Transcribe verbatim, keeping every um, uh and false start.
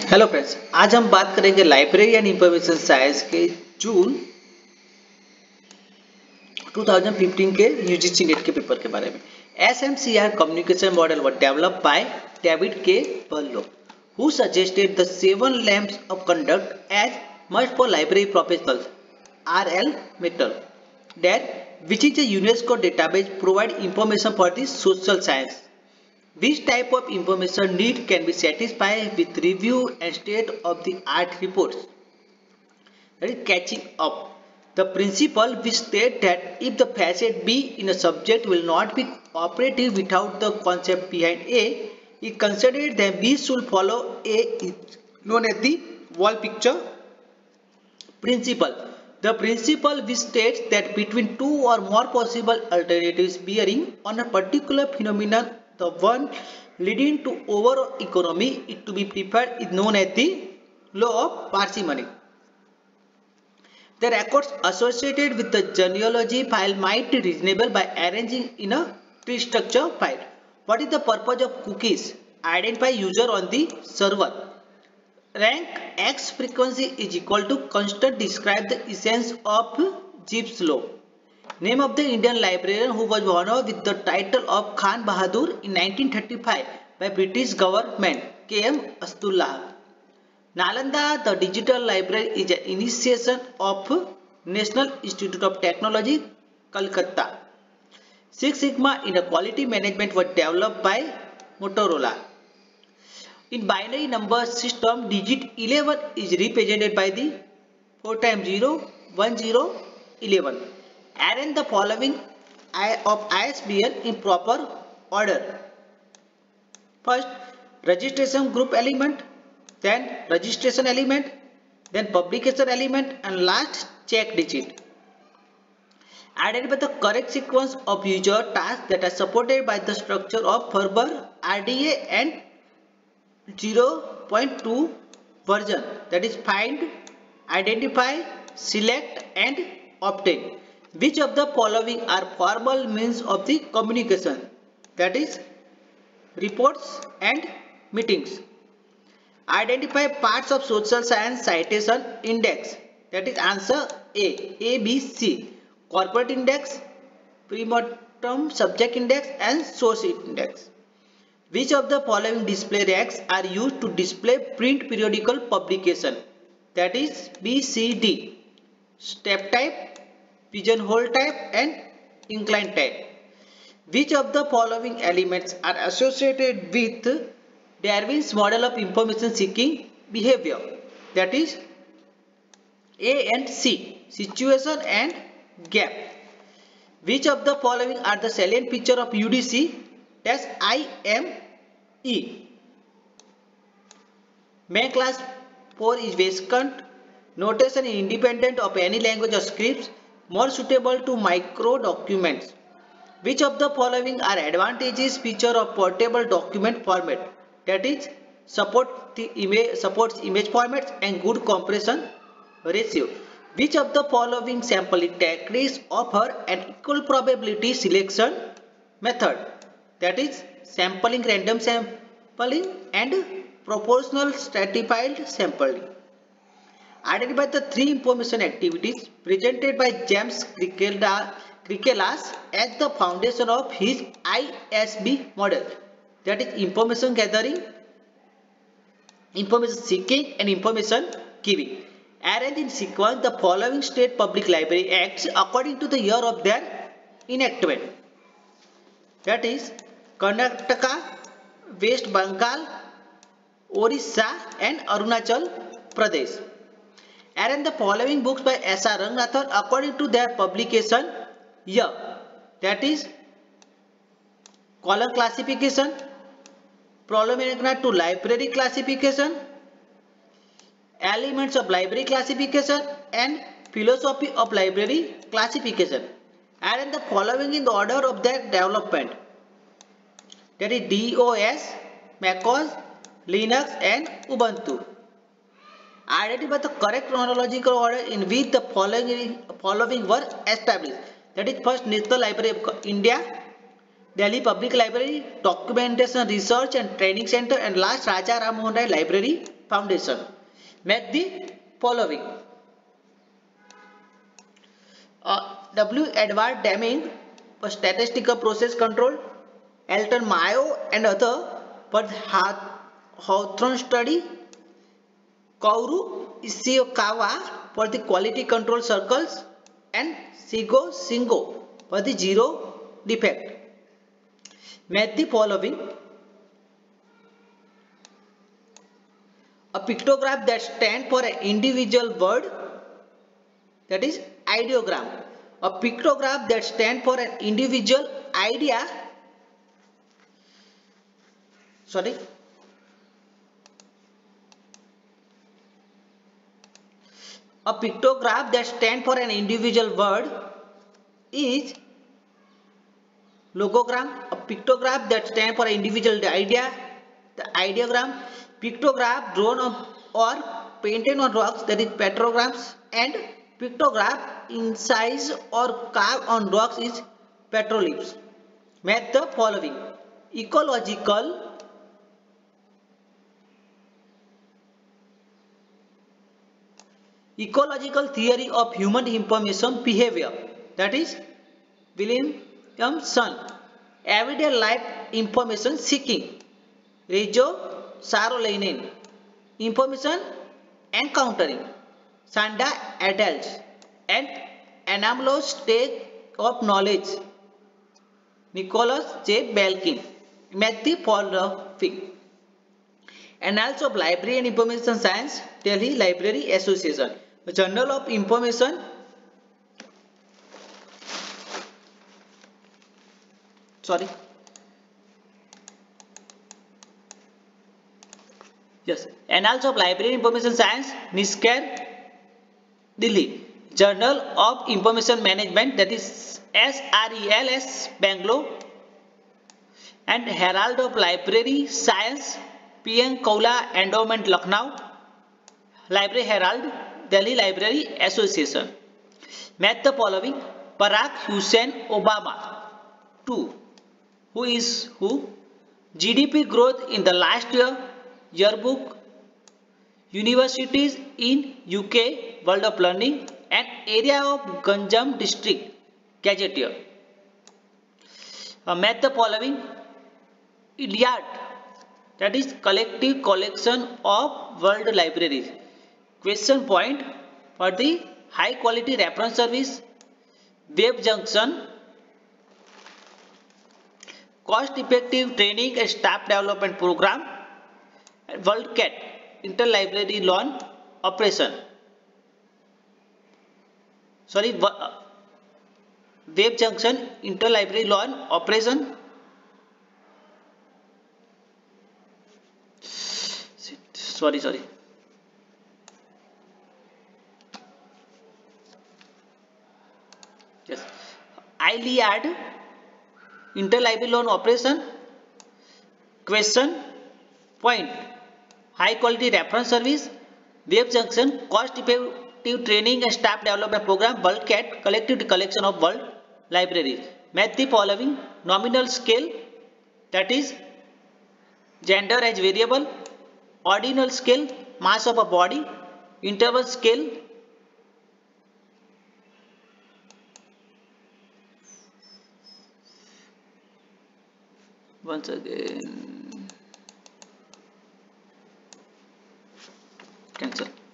Hello friends, आज हम बात करेंगे लाइब्रेरी एंड इंफॉर्मेशन साइंस के जून दो हज़ार पंद्रह के यूजीसी नेट के पेपर के बारे में। SMCR communication model was developed by David K. Barlow, who suggested the seven lamps of conduct as must for library professionals. R L Metal, that which is a UNESCO database provide information for the social science. Which type of information need can be satisfied with review and state of the art reports? That is catching up. The principle which states that if the facet B in a subject will not be operative without the concept behind A, is considered that B should follow A is known as the wall picture principle. The principle which states that between two or more possible alternatives bearing on a particular phenomenon, the one leading to overall economy is to be preferred is known as the law of parsimony. The records associated with the genealogy file might be reasonable by arranging in a tree structure file. What is the purpose of cookies? Identify user on the server. Rank X frequency is equal to constant describe the essence of Gibbs law. Name of the Indian librarian who was honored with the title of Khan Bahadur in nineteen thirty-five by British government, K M Astullah. Nalanda, the digital library, is an initiation of National Institute of Technology, Calcutta. Six Sigma in a quality management was developed by Motorola. In binary number system, digit eleven is represented by the four times zero, one, zero, eleven. Arrange the following of I S B N in proper order. First, registration group element, then registration element, then publication element, and last check digit. Identify the correct sequence of user tasks that are supported by the structure of Ferber R D A and zero point two version, that is find, identify, select and obtain. Which of the following are formal means of the communication, that is reports and meetings? Identify parts of social science citation index, that is answer A, A, B, C. Corporate index, pre-mortem subject index and source index. Which of the following display racks are used to display print periodical publication, that is B, C, D. Step type, pigeonhole type and incline type. Which of the following elements are associated with Darwin's model of information seeking behavior, that is A and C, situation and gap. Which of the following are the salient feature of U D C, that's I M E? Main class four is vacant. Notation is independent of any language or scripts, more suitable to micro documents. Which of the following are advantages feature of portable document format, that is support the image supports image formats and good compression ratio? Which of the following sampling techniques offer an equal probability selection method, that is sampling random sampling and proportional stratified sampling? Identify the three information activities presented by James Krikelas as the foundation of his I S B model, that is information gathering, information seeking and information giving. Arrange in sequence the following state public library acts according to the year of their enactment, that is Karnataka, West Bengal, Orissa and Arunachal Pradesh. Arrange the following books by S R Ranganathan according to their publication year, that is column classification, preliminary to library classification, elements of library classification and philosophy of library classification. Arrange the following in the order of their development, that is DOS, macOS, Linux and Ubuntu. Identify the correct chronological order in which the following, following were established, that is first National Library of India, Delhi Public Library, Documentation Research and Training Center, and last Raja Ram Mohan Rai Library, foundation. Make the following. Uh, W. Edward Deming for statistical process control, Elton Mayo and other for the Hawthorne study, Kaoru Ishikawa for the quality control circles, and Shigo Shingo for the zero defect. Make the following. A pictograph that stands for an individual word, that is ideogram. A pictograph that stands for an individual idea, sorry, a pictograph that stands for an individual word is logogram. A pictograph that stands for an individual idea, the ideogram. Pictograph drawn on or painted on rocks, that is petrograms, and pictograph incised or carved on rocks is petroglyphs. Make the following. Ecological ecological theory of human information behavior, that is Williamson. Everyday life information seeking, Reggio Sarolainen. Information encountering, Sanda adults, and anomalous state of knowledge, Nicholas J. Belkin. Make the following. Annals of Library and Information Science, Delhi Library Association. Journal of Information, sorry, yes, Annals of Library and Information Science, Nisker, Delhi. Journal of Information Management, that is S R E L S, Bangalore. And Herald of Library Science, P N Kaula Endowment, Lucknow. Library Herald, Delhi Library Association. Match the following. Barack Hussein Obama. two. Who is who? G D P growth in the last year. Yearbook. Universities in U K, World of Learning, and area of Ganjam district, Gazetteer. Uh, match the following. Iliad, that is collective collection of world libraries. Question point for the high quality reference service. Web Junction, cost effective training and staff development program. WorldCat, interlibrary loan operation. Sorry, Web Junction, interlibrary loan operation. Sorry, sorry. Yes. Iliad, interlibrary loan operation. Question point. High quality reference service. Web Junction, cost effective training and staff development program. WorldCat, collective collection of world libraries. Match the following. Nominal scale, that is gender as variable. Ordinal scale, mass of a body. Interval scale, once again cancel.